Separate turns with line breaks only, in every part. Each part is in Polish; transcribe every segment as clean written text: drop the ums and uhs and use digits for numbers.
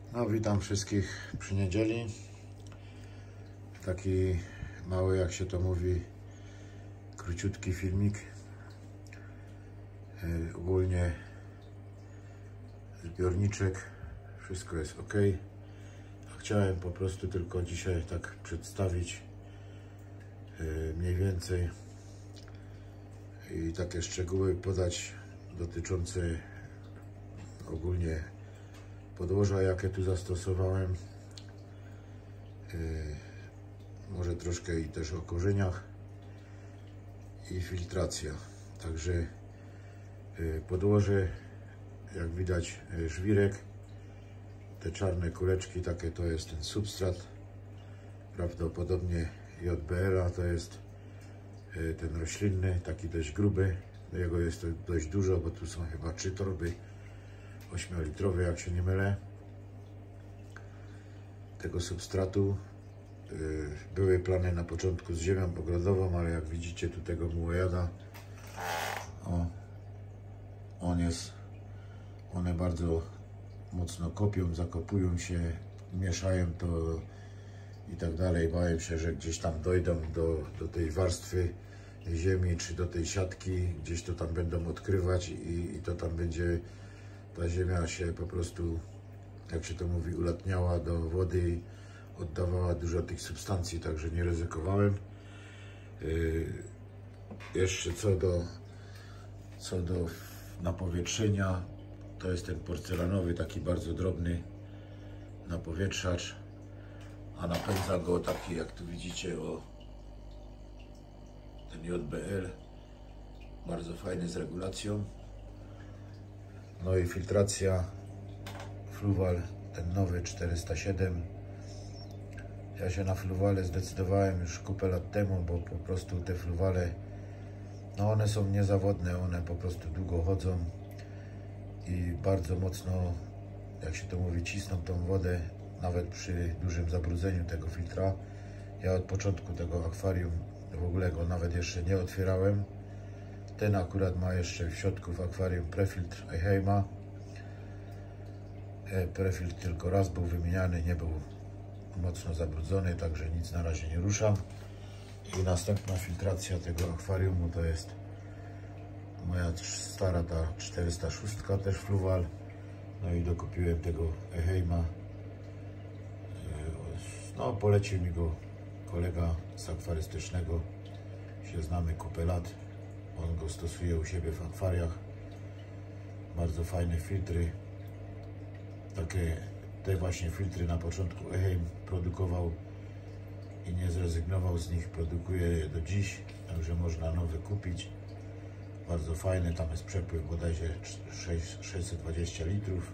No, witam wszystkich przy niedzieli. Taki mały, jak się to mówi, króciutki filmik. Ogólnie zbiorniczek, wszystko jest ok. Chciałem po prostu tylko dzisiaj tak przedstawić mniej więcej i takie szczegóły podać dotyczące ogólnie podłoża, jakie tu zastosowałem. Może troszkę i też o korzeniach i filtracja. Także podłoże, jak widać, żwirek, te czarne kuleczki, takie to jest ten substrat, prawdopodobnie JBL-a, to jest ten roślinny, taki dość gruby, jego jest to dość dużo, bo tu są chyba 3 torby 8-litrowe, jak się nie mylę, tego substratu. Były plany na początku z ziemią ogrodową, ale jak widzicie tu tego mułojada, one bardzo mocno kopią, zakopują się, mieszają to i tak dalej. Bałem się, że gdzieś tam dojdą do tej warstwy ziemi, czy do tej siatki, gdzieś to tam będą odkrywać i to tam będzie, ta ziemia się po prostu, jak się to mówi, ulatniała do wody i oddawała dużo tych substancji, także nie ryzykowałem. Jeszcze co do napowietrzenia, to jest ten porcelanowy, taki bardzo drobny napowietrzacz, a napędza go taki, jak tu widzicie, ten JBL, bardzo fajny, z regulacją. No i filtracja, Fluval, ten nowy 407. Ja się na Fluwale zdecydowałem już kupę lat temu, bo po prostu te Fluwale, no one są niezawodne, one po prostu długo chodzą i bardzo mocno, jak się to mówi, cisną tą wodę, nawet przy dużym zabrudzeniu tego filtra. Ja od początku tego akwarium w ogóle go nawet jeszcze nie otwierałem. Ten akurat ma jeszcze w środku w akwarium prefiltr Eheima. Prefiltr tylko raz był wymieniany, nie był mocno zabrudzony, także nic na razie nie ruszam. I następna filtracja tego akwariumu to jest moja stara, ta 406, też Fluval. No i dokupiłem tego Eheima. No, polecił mi go kolega z akwarystycznego, się znamy kupę lat. On go stosuje u siebie w akwariach. Bardzo fajne filtry. Te właśnie filtry na początku Eheim produkował i nie zrezygnował z nich. Produkuje je do dziś, także można nowy kupić. Bardzo fajny, tam jest przepływ bodajże 620 litrów.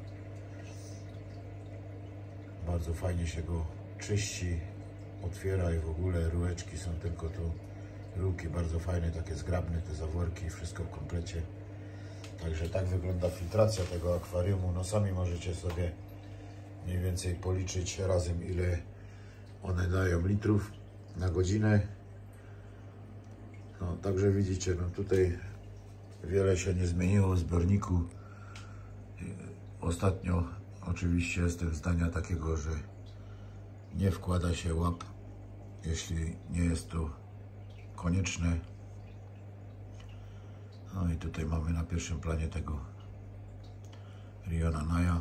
Bardzo fajnie się go czyści, otwiera i w ogóle rureczki są tylko tu. Rurki bardzo fajne, takie zgrabne, te zaworki, wszystko w komplecie. Także tak wygląda filtracja tego akwariumu. No sami możecie sobie mniej więcej policzyć razem, ile one dają litrów na godzinę. No także widzicie, no tutaj wiele się nie zmieniło w zbiorniku. Ostatnio oczywiście jestem zdania takiego, że nie wkłada się łap, jeśli nie jest to konieczne. No i tutaj mamy na pierwszym planie tego Riona Naya.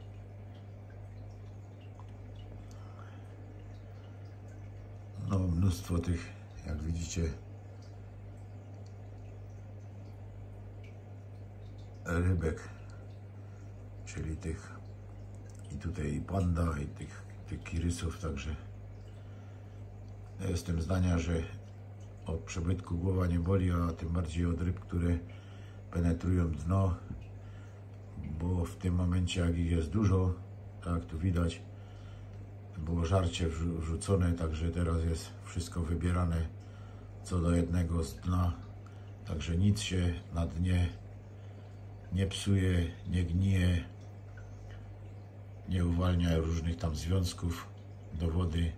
No, mnóstwo tych, jak widzicie, rybek, czyli tych, i tutaj i panda, i tych kirysów, także jestem zdania, że od przebytku głowa nie boli, a tym bardziej od ryb, które penetrują dno, bo w tym momencie, jak ich jest dużo, tak jak tu widać, było żarcie wrzucone, także teraz jest wszystko wybierane co do jednego z dna, także nic się na dnie nie psuje, nie gnije, nie uwalnia różnych tam związków do wody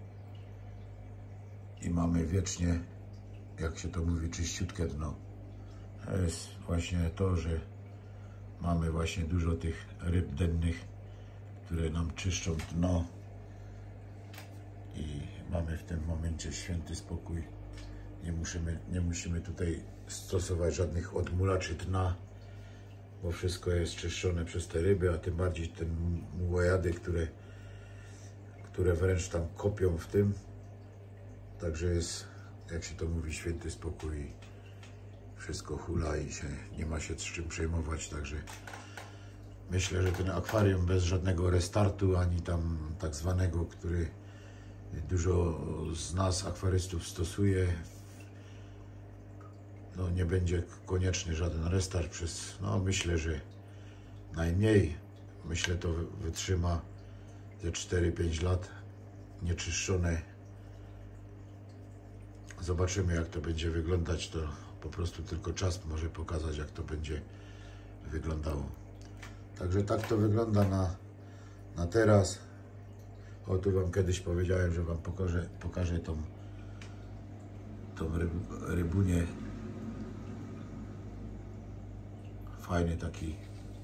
i mamy wiecznie, jak się to mówi, czyściutkie dno. To jest właśnie to, że mamy właśnie dużo tych ryb dennych, które nam czyszczą dno i mamy w tym momencie święty spokój. Nie musimy tutaj stosować żadnych odmulaczy dna, bo wszystko jest czyszczone przez te ryby, a tym bardziej te mułojady, które wręcz tam kopią w tym. Także jest, jak się to mówi, święty spokój. Wszystko hula i nie ma się z czym przejmować. Także myślę, że ten akwarium bez żadnego restartu, ani tam tak zwanego, który dużo z nas akwarystów stosuje, no nie będzie konieczny żaden restart przez, no myślę, że najmniej, myślę, to wytrzyma ze 4-5 lat nieczyszczone. Zobaczymy, jak to będzie wyglądać. To po prostu tylko czas może pokazać, jak to będzie wyglądało. Także tak to wygląda na teraz. O, tu wam kiedyś powiedziałem, że wam pokażę tą rybunię. Fajny taki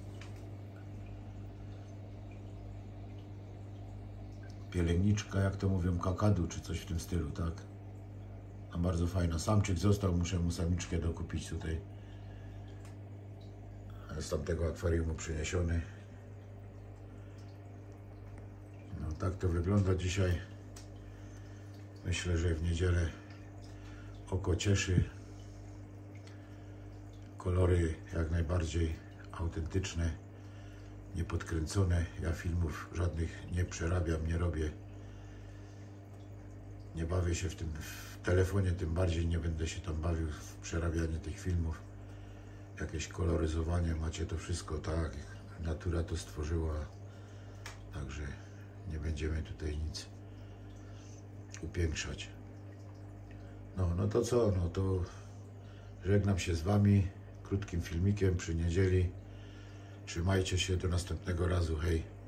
pielęgniczka, jak to mówią, kakadu, czy coś w tym stylu, tak? A bardzo fajna. Samczyk został, muszę mu samiczkę dokupić tutaj. Z tamtego akwariumu przyniesiony. No tak to wygląda dzisiaj. Myślę, że w niedzielę oko cieszy. Kolory jak najbardziej autentyczne, niepodkręcone. Ja filmów żadnych nie przerabiam, nie robię. Nie bawię się w telefonie, tym bardziej nie będę się tam bawił w przerabianie tych filmów. Jakieś koloryzowanie, macie to wszystko tak, natura to stworzyła. Także nie będziemy tutaj nic upiększać. No to co? No to żegnam się z wami krótkim filmikiem przy niedzieli. Trzymajcie się, do następnego razu, hej.